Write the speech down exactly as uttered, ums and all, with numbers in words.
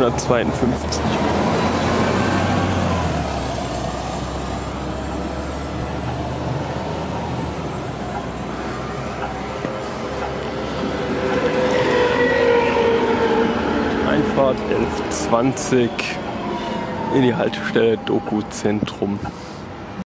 hundertzweiundfünfzig. Einfahrt elf zwanzig in die Haltestelle Doku Zentrum.